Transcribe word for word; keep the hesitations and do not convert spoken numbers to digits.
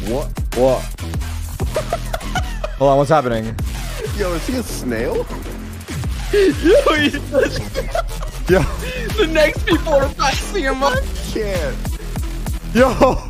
What? What? Hold on, what's happening? Yo, is he a snail? Yo, he's Yo. the next people are passing him up. I can't. Yo.